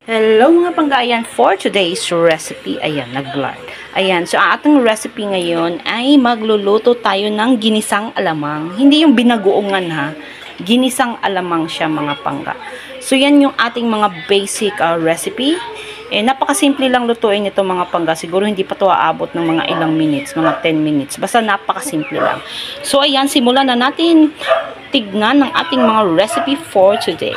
Hello mga panggayan, for today's recipe, ayan, nag-lard. Ayan, so ang ating recipe ngayon ay magluluto tayo ng ginisang alamang. Hindi yung binagoongan ha, ginisang alamang siya mga pangga. So yan yung ating mga basic recipe. Napakasimple lang lutuin ito mga pangga. Siguro hindi pa to aabot ng mga ilang minutes, mga 10 minutes. Basta napakasimple lang. So ayan, simulan na natin tignan ng ating mga recipe for today.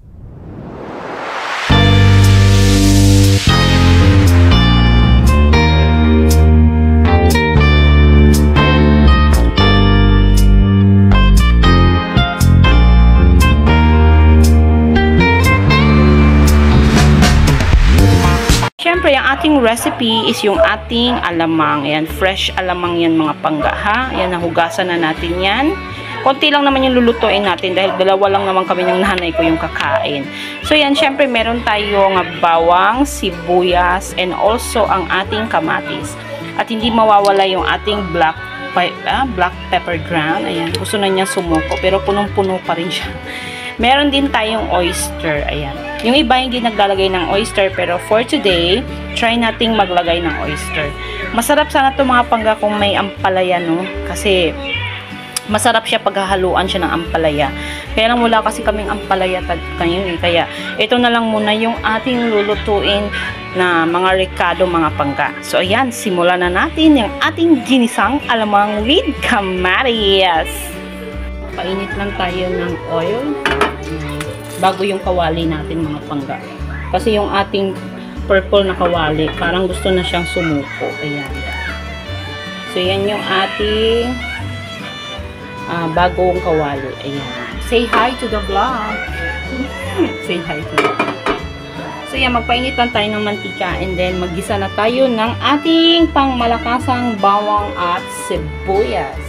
Siyempre, ang ating recipe is yung ating alamang. Ayan, fresh alamang yan mga pangga ha. Ayan, nahugasan na natin yan. Konti lang naman yung lulutuin natin dahil dalawa lang naman kami ng nanay ko yung kakain. So yan, siyempre meron tayong bawang, sibuyas, and also ang ating kamatis. At hindi mawawala yung ating black pepper ground. Ayan, gusto na niya sumuko pero punong-puno pa rin siya. Meron din tayong oyster. Ayan. Yung iba hindi naglalagay ng oyster pero for today, try nating maglagay ng oyster. Masarap sana ito mga pangga kung may ampalaya, no? Kasi masarap siya paghahaluan siya ng ampalaya. Kaya lang wala kasi kaming ampalaya ngayon. Kaya ito na lang muna yung ating lulutuin na mga ricado mga pangga. So ayan, simulan na natin yung ating ginisang alamang with kamatis. Painit lang tayo ng oil bago yung kawali natin mga pangga. Kasi yung ating purple na kawali, parang gusto na siyang sumuko. Ayan. So, yan yung ating bagong kawali. Ayan. Say hi to the vlog. Say hi to the vlog. So, yan. Magpainit lang tayo ng mantika and then maggisa na tayo ng ating pangmalakasang bawang at sibuyas.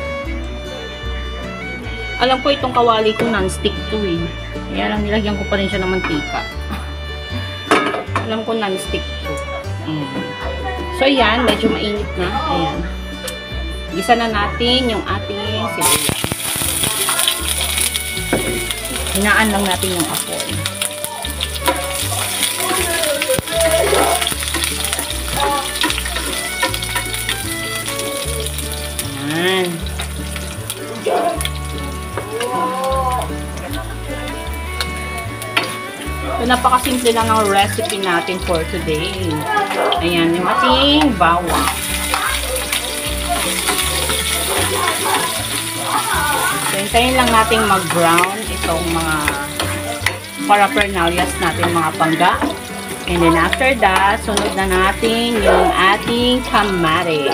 Alam ko itong kawali ko non-stick to eh. Kaya lang nilagyan ko pa rin siya ng mantika. Alam ko non-stick to. So ayan, medyo mainit na. Ayan. Gisa na natin yung ating sibuyas. Hinaan lang natin yung apoy. Ayan. So, napakasimple lang ang recipe natin for today. Ayan, yung ating bawang. So, hintayin lang natin mag-brown itong mga paraphernalias natin mga pangga. And then after that, sunod na natin yung ating kamatis.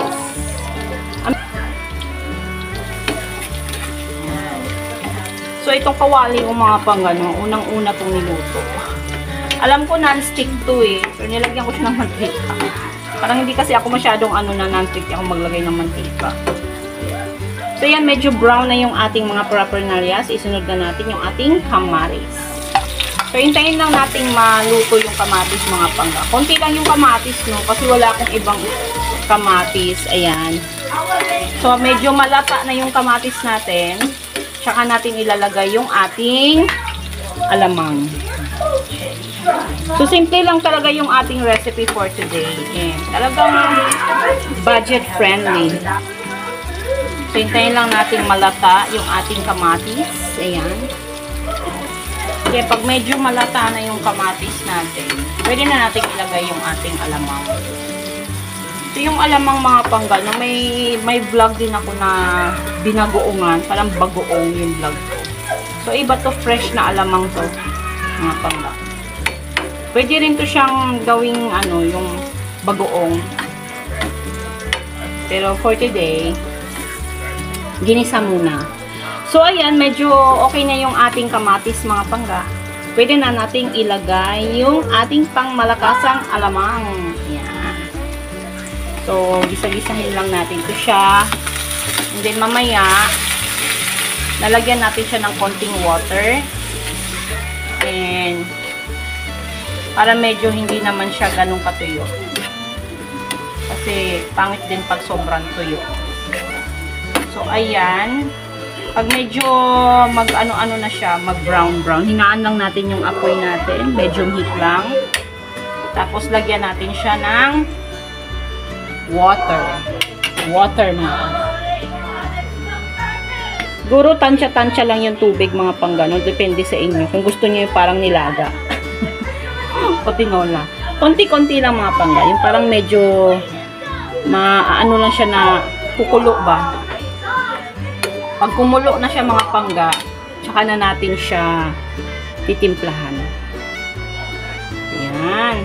So, itong kawali yung mga pangga, no, unang-una itong niluto. Alam ko non-stick to eh. Pero nilagyan ko siya ng mantika. Parang hindi kasi ako masyadong na non-stick ako maglagay ng mantika. So yan, medyo brown na yung ating mga paraphernalias. Isunod na natin yung ating kamatis. So hintayin lang natin maluto yung kamatis mga pangga. Konti lang yung kamatis, no? Kasi wala akong ibang kamatis. Ayan. So medyo malata na yung kamatis natin. Tsaka natin ilalagay yung ating alamang. So, simple lang talaga yung ating recipe for today. And talagang budget friendly. So, hintayin lang natin malata yung ating kamatis. Ayan. Kaya pag medyo malata na yung kamatis natin, pwede na natin ilagay yung ating alamang. So, yung alamang mga pangga, no, may vlog din ako na binagoongan. Parang bagoong yung vlog ko. So, iba to, fresh na alamang to, mga pangga. Pwede rin to siyang gawing yung bagoong. Pero for today, ginisa muna. So ayan, medyo okay na yung ating kamatis mga pangga. Pwede na nating ilagay yung ating pangmalakasang alamang. Ayan. So gisa-gisahin lang natin to siya. And then mamaya, lalagyan natin siya ng konting water. And para medyo hindi naman siya ganun katuyo. Kasi pangit din pag sobrang tuyo. So, ayan. Pag medyo mag-ano-ano na siya, mag-brown-brown, hinaan lang natin yung apoy natin. Medium heat lang. Tapos, lagyan natin siya ng water. Water na. Siguro, tansya-tansya lang yung tubig, mga pangganon. Depende sa inyo. Kung gusto niyo yung parang nilaga. O tinola. Konti-konti lang, mga pangga. Yung parang medyo, ano lang siya na, kukulo ba? Pag kumulo na siya, mga pangga, tsaka na natin siya titimplahan. Ayan.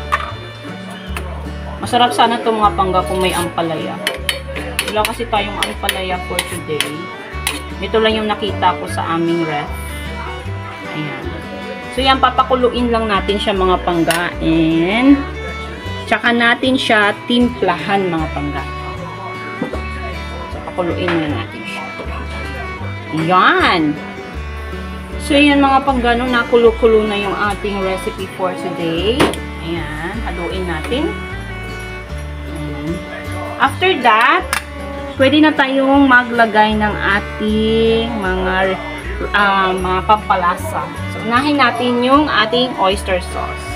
Masarap sana ito, mga pangga, kung may ampalaya. Wala kasi tayong ampalaya for today. Ito lang yung nakita ko sa aming ref. Ayan. So, yan, papakuluin lang natin siya, mga pangga. And, tsaka natin siya timplahan, mga pangga. So, pakuluin na natin siya. Ayan. So, yan, mga pangga, nakulo-kulo na yung ating recipe for today. Ayan. Haluin natin. Ayan. After that, pwede na tayong maglagay ng ating mga pampalasa. So, unahin natin yung ating oyster sauce.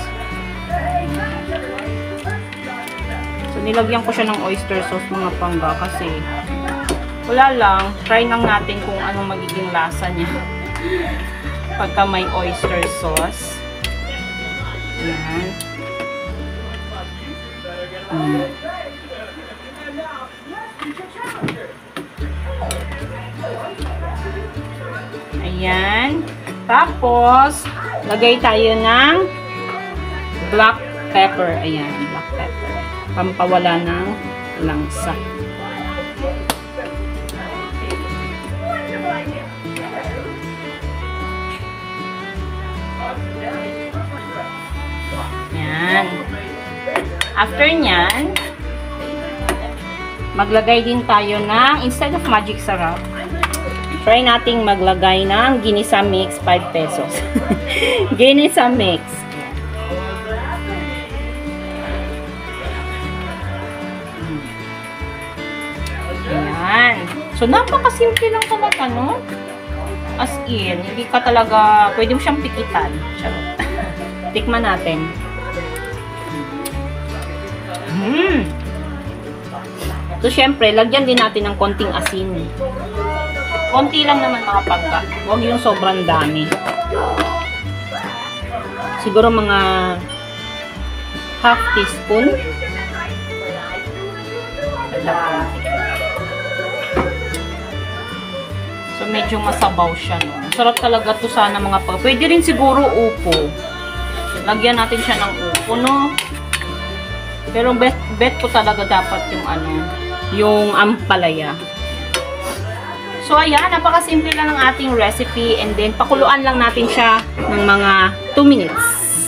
So, nilagyan ko siya ng oyster sauce, mga pangga, kasi wala lang, try lang natin kung anong magiging lasa niya pagka may oyster sauce. Ayan. Ayan. Tapos, lagay tayo ng black pepper. Ayan, black pepper. Pampawala ng langsa. Ayan. After nyan, maglagay din tayo ng, instead of magic sarap, try nating maglagay ng ginisa mix, 5 pesos. Ginisa mix. Ayan. So, napakasimple lang talaga, no? As in, hindi ka talaga, pwede mo siyang pikitan. Charot. Tikman natin. So, syempre, lagyan din natin ng konting asin. Konti lang naman, mga pangga. Huwag yung sobrang dami. Siguro mga half teaspoon. So, medyo masabaw siya, no? Masarap talaga to sana, mga pangga. Pwede rin siguro upo. Lagyan natin siya ng upo, no? Pero bet ko talaga dapat yung yung ampalaya. So, ayan, napakasimple lang ng ating recipe, and then pakuluan lang natin siya ng mga 2 minutes.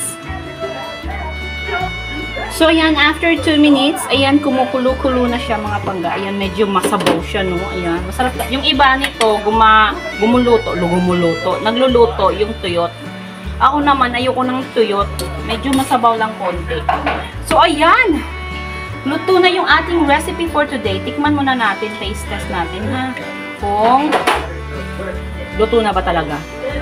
So, ayan, after 2 minutes, ayan, kumukulo-kulo na siya, mga pangga. Ayan, medyo masabaw siya, no? Ayan, masarap. Yung iba nito, nagluluto yung tuyot. Ako naman, ayoko ng tuyot. Medyo masabaw lang konti. So, ayan. Luto na yung ating recipe for today. Tikman muna natin. Taste test natin, ha? Kung luto na ba talaga.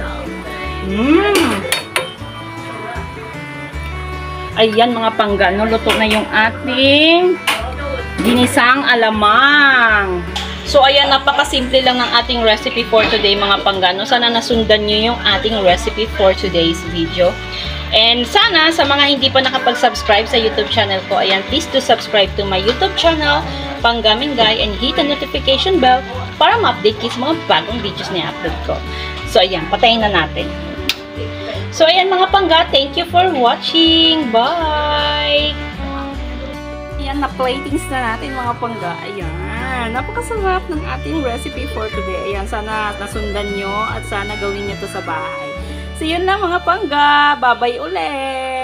Ayan, mga pangga, no? Luto na yung ating ginisang alamang. So, ayan, napakasimple lang ng ating recipe for today, mga pangga, no? Sana nasundan nyo yung ating recipe for today's video. And sana, sa mga hindi pa nakapag-subscribe sa YouTube channel ko, ayan, please do subscribe to my YouTube channel, Panggamingay, and hit the notification bell para ma-update kayo sa mga bagong videos na i-upload ko. So, ayan, patayin na natin. So, ayan, mga pangga, thank you for watching. Bye! Ayan, na-platings na natin, mga pangga. Ayan, napakasarap ng ating recipe for today. Ayan, sana nasundan nyo at sana gawin nyo to sa bahay. So, yun lang, mga pangga. Bye-bye ulit!